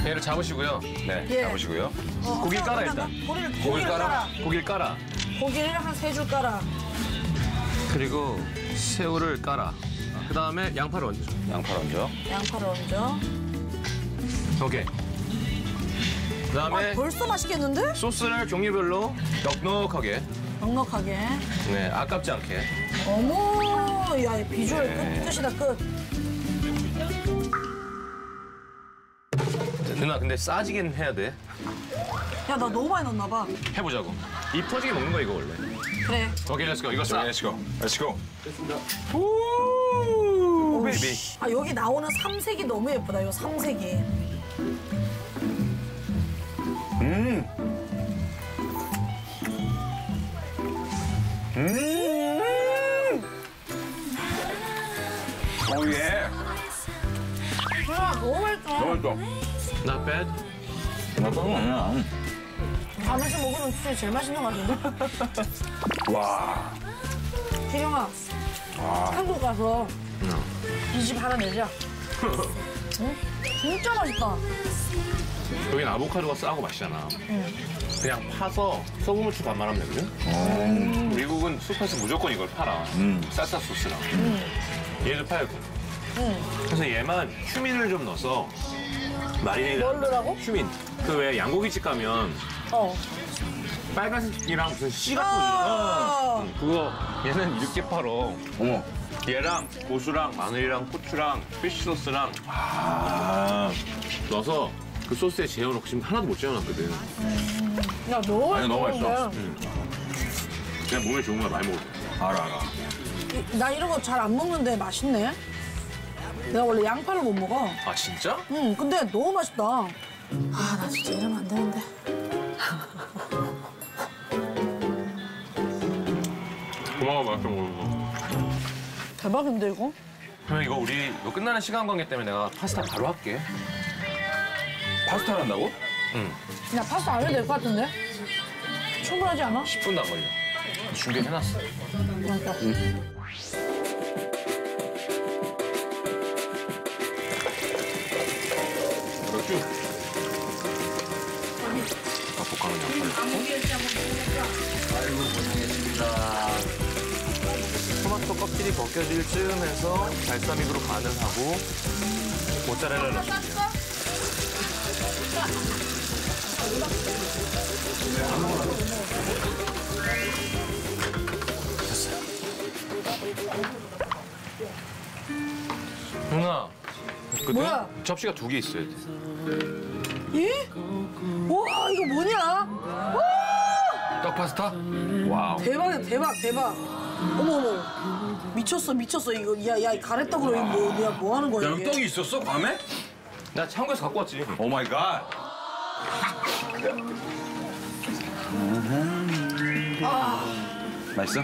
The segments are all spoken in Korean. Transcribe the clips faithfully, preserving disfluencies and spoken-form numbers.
얘를 잡으시고요. 네, 예. 잡으시고요. 어, 고기 깔아, 그러면 일단. 고기를, 고기를 고기를 깔아? 깔아. 고기를 깔아. 고기를 한 세 줄 깔아. 그리고 새우를 깔아. 그 다음에 양파를 얹어. 양파 얹어. 양파를 얹어. 오케이. 그 다음에 아, 벌써 맛있겠는데? 소스를 종류별로 넉넉하게. 넉넉하게. 네, 아깝지 않게. 어머, 야, 이 비주얼 네. 끝, 끝이다, 끝. 누나, 근데 싸지긴 해야 돼. 야, 나 너무 많이 넣었나 봐. 해보자고. 입 터지게 먹는 거 이거 원래. 그래. 오케이, 렛츠고. 이거 싸. 렛츠고. 렛츠고. 오, 베이비. 아, 여기 나오는 삼색이 너무 예쁘다, 이 삼색이. 음. 음. 오 예. 아, 너무 맛있어. 너무 맛있어. Not bad. 나도 아니야. 밤에서 먹으면 진짜 제일 맛있는 거 같은데? 와. 기령아, 한국 가서 이 집 하나 내자. 응? 진짜 맛있다. 여긴 아보카도가 싸고 맛있잖아. 그냥 파서 소금 후추 반만 하면 되거든? 미국은 슈퍼에서 무조건 이걸 팔아. 음. 쌀쌀 소스랑. 얘도 팔고. 그래서 얘만 휴민을 좀 넣어서 마리네이드. 뭘 넣으라고? 휴민. 그 왜 양고기집 가면 어. 빨간색이랑 무슨 씨 같은 거 아, 응, 그거 얘는 이렇게 팔어. 어머. 얘랑 고수랑 마늘이랑 후추랑 피쉬 소스랑 아. 넣어서 그 소스에 재워놓고 지금 하나도 못 재워놨거든. 야, 너무 맛있어. 아니, 너무 맛있어. 그냥 몸에 좋은 거 많이 먹어. 알아 알아. 나 이런 거 잘 안 먹는데 맛있네. 내가 원래 양파를 못 먹어. 아 진짜? 응, 근데 너무 맛있다. 아, 나 진짜 이러면 안 되는데. 고마워 맛있게 먹어서. 대박인데, 이거? 그러면 이거 우리 이거 끝나는 시간 관계 때문에 내가 파스타 바로 할게. 파스타를 한다고? 응. 야, 파스타 안 해도 될 것 같은데? 충분하지 않아? 십 분도 안 걸려. 준비해놨어. 그러니까. 이거 쭉. 아까 볶아놓은 양파를 넣고. 아이고 고생했습니다. 토마토 껍질이 벗겨질 즈음해서 발사믹으로 간을 하고 모짜렐라를 넣습니다. 누나, 그 뭐야? 접시가 두 개 있어야 돼. 예? 와, 이거 뭐냐? 와! 떡 파스타? 와우. 대박이야, 대박, 대박. 어머, 어머. 미쳤어, 미쳤어. 이거, 야, 야, 이 가래떡으로 이거 뭐, 야, 뭐 하는 거야, 야, 이게? 여기 떡이 있었어? 밤에? 나 창고에서 갖고 왔지. 오 마이 갓. 맛있어?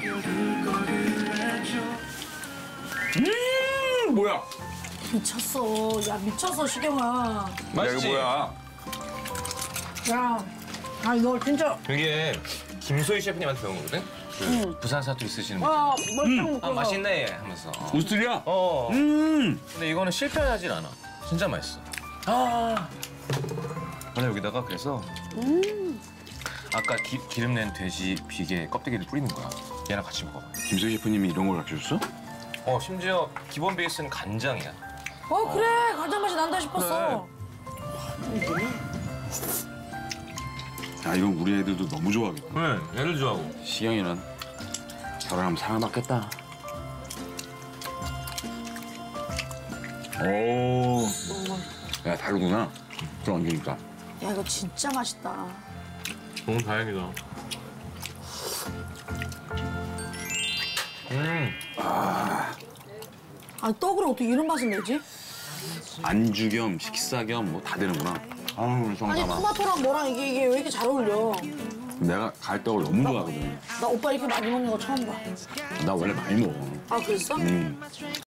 음, 뭐야? 미쳤어. 야, 미쳤어, 시경아. 야, 맛있지? 이거 뭐야? 야, 아, 이거 진짜. 이게 김소희 셰프님한테 배운 거거든? 그 부산 사투리 쓰시는 분. 와, 멀쩡 먹고. 아, 맛있네 하면서. 오스트리아? 어. 음. 근데 이거는 실패하진 않아. 진짜 맛있어. 아. 근데 여기다가 그래서 아까 기, 기름 낸 돼지 비계 껍데기를 뿌리는 거야. 얘랑 같이 먹어봐. 김소희 셰프님이 이런 걸 가르쳐줬어? 어, 심지어 기본 베이스는 간장이야. 어, 그래. 간장 맛이 난다 싶었어. 야, 이건 우리 애들도 너무 좋아하겠다. 네, 얘를 좋아하고. 시경이는 결혼하면 사랑받겠다. 오. 야, 다르구나. 좀 얹으니까. 야, 이거 진짜 맛있다. 너무 다행이다. 음. 아, 떡을 어떻게 이런 맛을 내지? 안주 겸 식사 겸 뭐 다 되는구나. 아우, 우리 아니, 성담아. 토마토랑 뭐랑 이게, 이게 왜 이렇게 잘 어울려? 내가 갈떡을 너무 좋아하거든. 나 오빠 이렇게 많이 먹는 거 처음 봐. 나 원래 많이 먹어. 아, 그랬어? 음.